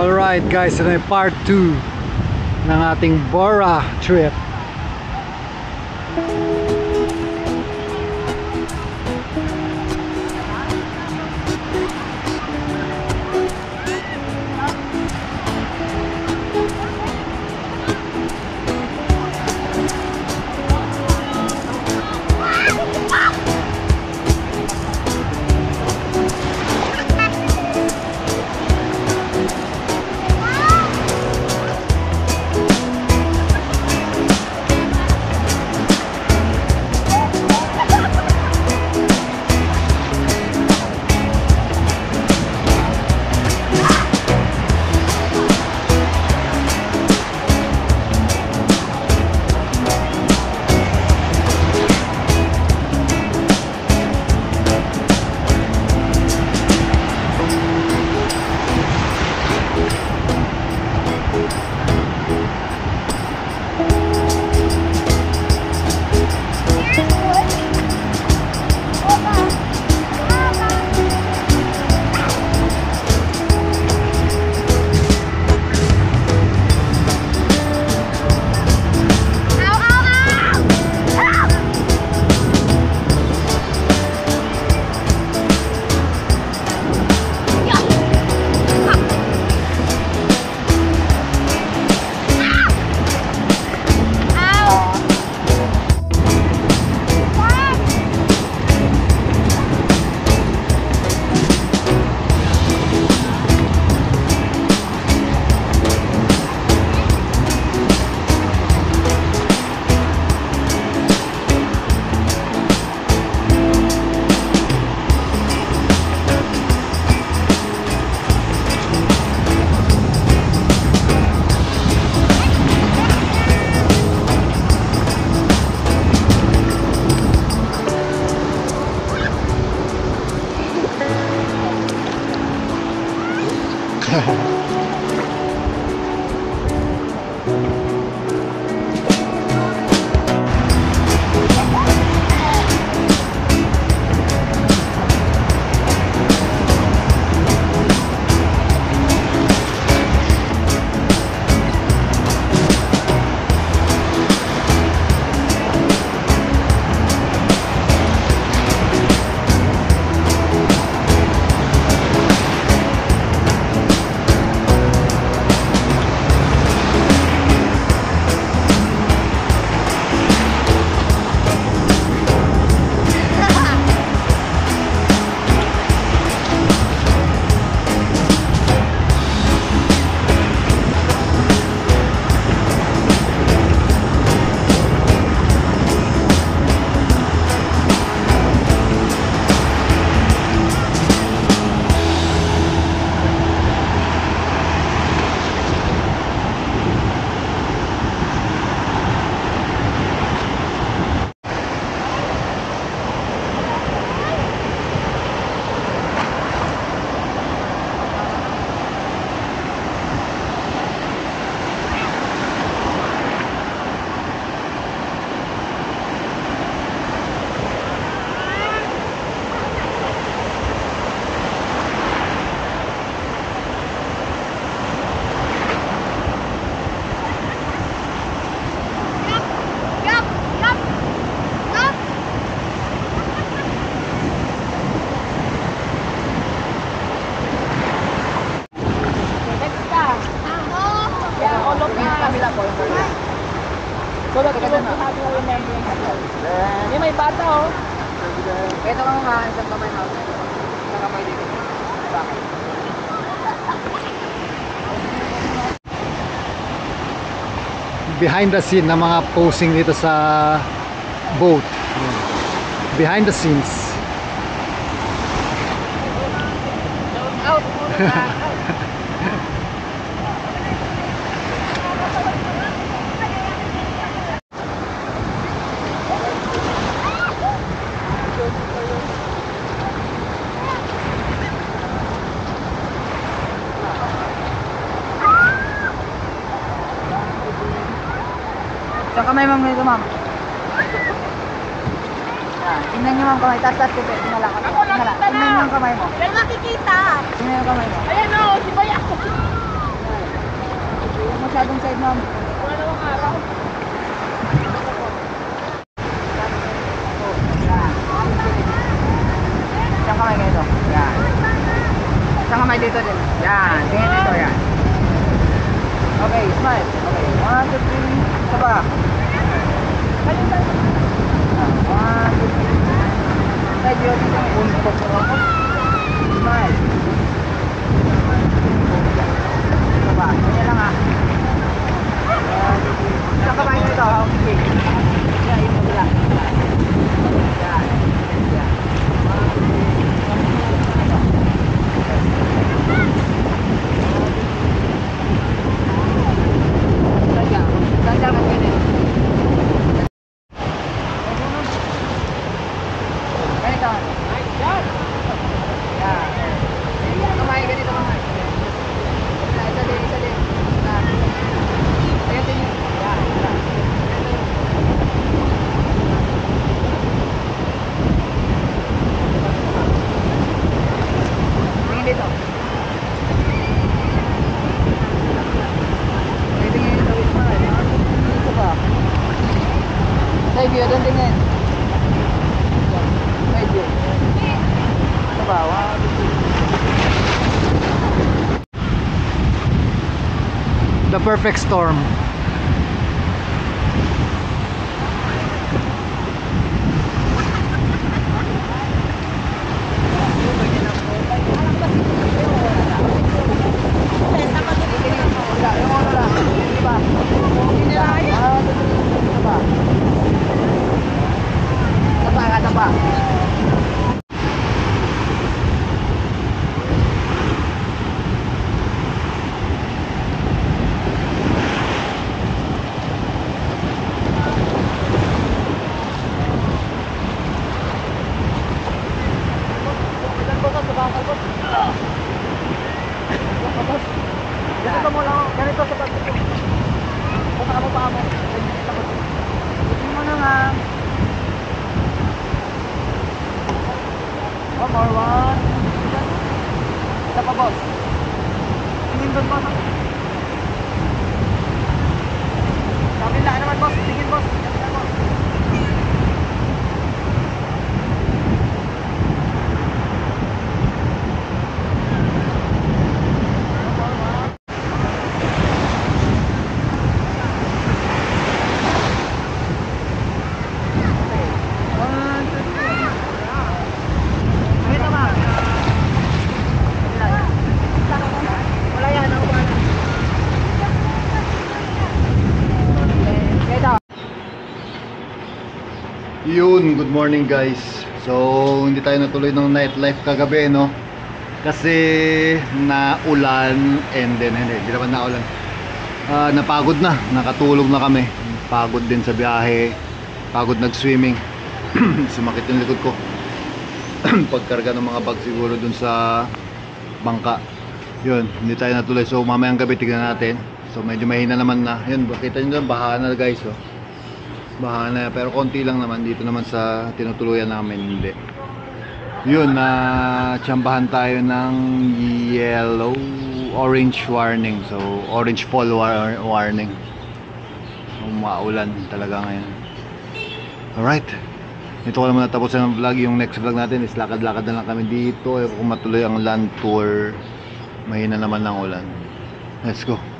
Alright guys, ito na yung part 2 ng ating Bora trip. May bata oh. Ito ka nga, isang kamay mo. Isang kamay dito. Bakit? Behind the scene ng mga posing dito sa boat. Behind the scenes. Out! Saan kamay ma'am nito ma'am? Tingnan nyo ma'am kamay, taas ko tingnan Ako lang, tingnan nyo ang kamay mo. Dahil makikita. Tingnan yung kamay mo. Ayan o, si Baya. masyadong side, ma'am. Wala namang araw. Isang kamay ganito. Yan. Isang kamay dito din. Yan. Tingin dito. Yan. Okay, smile. Okay. 1, 2, 3. Isa pa. 1, 2, 3. Side view dito. Smile. Isa pa. Ganyan lang ha. Isang kamay ganito. Okay. Yan. Yun mo sila. Yan. Yan. Side view, doon tingin. Side view. Sa bawah. The perfect storm. Ganito mo lang, ganito sa pag baka mo pa mo. Tingin mo na nga. One more, one. Isa pa, boss. Tingin doon, boss. Kabila naman, boss. Tingin, boss. Kabila, boss. Yun, good morning guys. So, hindi tayo natuloy ng nightlife kagabi, no? Kasi naulan and then, hindi naman naulan. Napagod na, nakatulog na kami. Pagod din sa biyahe, pagod nag-swimming. Sumakit yung likod ko. Pagkarga ng mga bag siguro dun sa bangka. Yun, hindi tayo natuloy. So, mamayang gabi tignan natin. So, medyo mahina naman na. Yun, kita nyo dun, baha na guys, oh. Baha na, pero konti lang naman dito naman sa tinutuluyan namin, hindi. Yun, tsambahan tayo ng yellow, orange warning. So, orange fall warning. So, maulan talaga ngayon. Alright. Ito ko naman natapusin ang vlog. Yung next vlog natin is lakad-lakad na lang kami dito. Kung matuloy ang land tour, mahina naman ng ulan. Let's go.